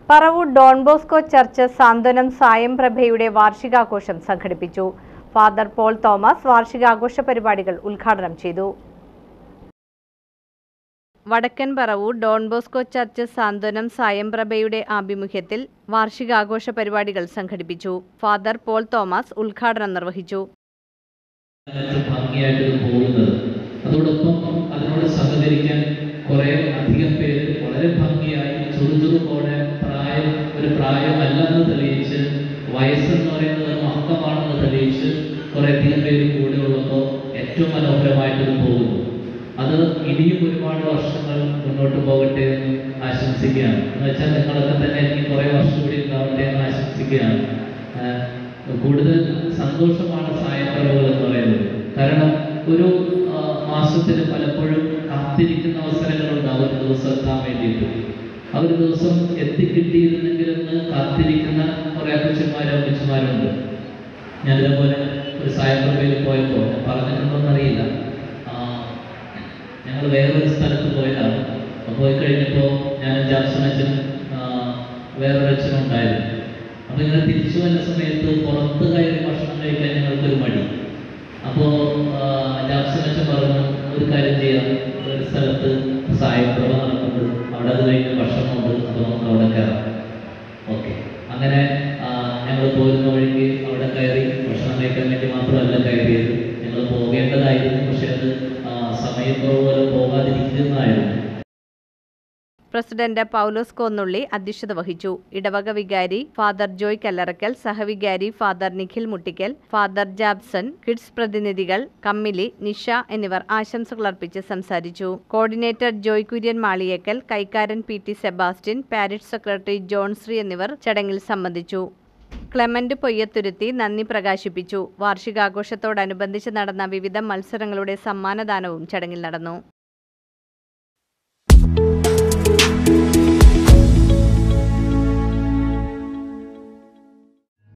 Paravur Don Bosco church സാന്ത്വനം സായം പ്രഭയുടെ വാർഷികാഘോഷം സംഘടിപ്പിച്ചു. ഫാദർ പോൾ തോമസ് വാർഷികാഘോഷ പരിപാടികൾ ഉദ്ഘാടനം ചെയ്തു. വടക്കൻ പറവൂർ ഡോൺ ബോസ്കോ ചർച്ച് സാന്ത്വനം സായം പ്രഭയുടെ ആഭിമുഖ്യത്തിൽ വാർഷികാഘോഷ പരിപാടികൾ സംഘടിപ്പിച്ചു. ഫാദർ പോൾ തോമസ് ഉദ്ഘാടനം നിർവഹിച്ചു. അതോടൊപ്പം അതിനോട് സഹകരിക്കാൻ കുറെ അധികം പേര് വളരെ ഭംഗിയായി ചുറുചുറുക്കോടെ പ്രായമല്ലെന്ന് തെളിയിച്ച്, വയസ്സെന്ന് പറയുന്നത് മഹത്വമാണെന്ന് തെളിയിച്ച് കുറെ അധികം പേര് കൂടെ ഉള്ളപ്പോൾ ഏറ്റവും മനോഹരമായിട്ട് പോകുന്നു. അത് ഇനിയും ഒരുപാട് വർഷങ്ങൾ മുന്നോട്ട് പോകട്ടെ എന്ന് ആശംസിക്കുകയാണ്. എന്ന് വെച്ചാൽ നിങ്ങളൊക്കെ തന്നെ എനിക്ക് കുറെ വർഷം കൂടി ഉണ്ടാവട്ടെ എന്ന് ആശംസിക്കുകയാണ്. കൂടുതൽ സന്തോഷമാണ് സായപ്പറവുകൾ എന്ന് പറയുന്നത്. കാരണം ഒരു മാസത്തിൽ പലപ്പോഴും കാത്തിരിക്കുന്ന അവസരങ്ങളുണ്ടാവും ഒരു ദിവസം എത്താൻ വേണ്ടിയിട്ട്. ആ ഒരു ദിവസം എത്തിക്കിട്ടിയിരുന്നെങ്കിലെന്ന് കാത്തിരിക്കുന്ന കുറെ അപ്പച്ചന്മാരും അമ്മച്ചമാരുണ്ട്. ഞാൻ ഇതേപോലെ ഒരു സായപ്രഭയിൽ പോയപ്പോൾ, ഞാൻ പറഞ്ഞിട്ടുണ്ടോന്നറിയില്ല, ഞങ്ങൾ വേറൊരു സ്ഥലത്ത് പോയതാണ്. അപ്പോൾ പോയി കഴിഞ്ഞപ്പോൾ ഞാൻ ജാക്സണച്ചനും വേറൊരു അച്ഛനും ഉണ്ടായിരുന്നു. അപ്പോൾ ഇങ്ങനെ തിരിച്ചു വന്ന സമയത്ത് പുറത്ത് കയറി ഭക്ഷണം കഴിക്കാൻ ഞങ്ങൾക്കൊരു മടി. അപ്പോൾ ജാക്സണച്ചൻ പറഞ്ഞു, ഒരു കാര്യം ചെയ്യാം, ഒരു സ്ഥലത്ത് സായപ്രഭ നടക്കുന്നുണ്ട്, അവിടെ അത് കഴിഞ്ഞ് ഭക്ഷണമുണ്ട്, അപ്പോൾ നമുക്ക് അവിടെ കയറാം. ഓക്കെ, അങ്ങനെ ഞങ്ങൾ പോരുന്ന വഴിക്ക് അവിടെ കയറി. ഭക്ഷണം കഴിക്കാൻ വേണ്ടി മാത്രമല്ല കയറിയത്, ഞങ്ങൾ പോകേണ്ടതായിരുന്നു. പക്ഷെ അത് സമയക്കുറവ് പോകാതിരിക്കുന്നതായിരുന്നു. പ്രസിഡന്റ് പൗലോസ് കോന്നുള്ളി അധ്യക്ഷത വഹിച്ചു. ഇടവക വികാരി ഫാദർ ജോയ് കല്ലറക്കൽ, സഹവികാരി father Nikhil Muttickal, father Jabson, kids പ്രതിനിധികൾ കമ്മിലി, നിഷ എന്നിവർ ആശംസകൾ അർപ്പിച്ച് സംസാരിച്ചു. കോർഡിനേറ്റർ ജോയ് കുര്യൻ മാളിയേക്കൽ, കൈക്കാരൻ PT Sebastian, parish secretary John Sree എന്നിവർ ചടങ്ങിൽ സംബന്ധിച്ചു. ക്ലെമന്റ് പൊയ്യത്തുരുത്തി നന്ദി പ്രകാശിപ്പിച്ചു. വാർഷികാഘോഷത്തോടനുബന്ധിച്ച് നടന്ന വിവിധ മത്സരങ്ങളുടെ സമ്മാനദാനവും ചടങ്ങിൽ നടന്നു.